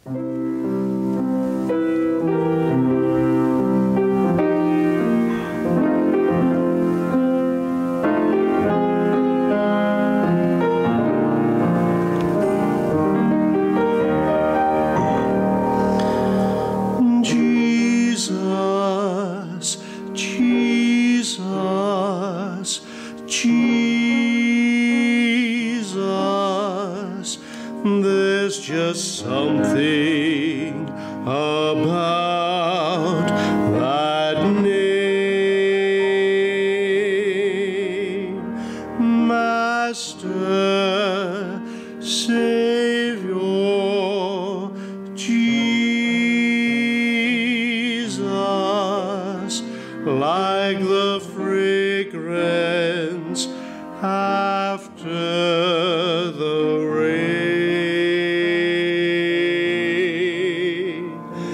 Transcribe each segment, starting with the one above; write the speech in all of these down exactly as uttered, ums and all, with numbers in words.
Jesus, Jesus, Jesus, there's just something about that name. Master, Savior, Jesus, like the fragrance after the rain.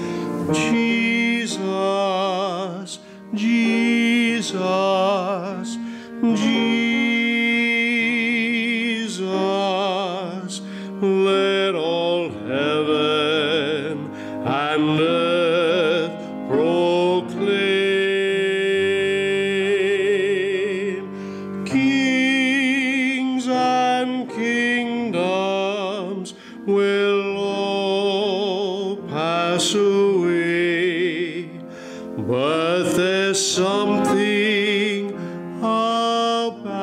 Jesus, Jesus, Jesus, let all heaven and earth proclaim. Kings and kingdoms will all pass away, but there's something about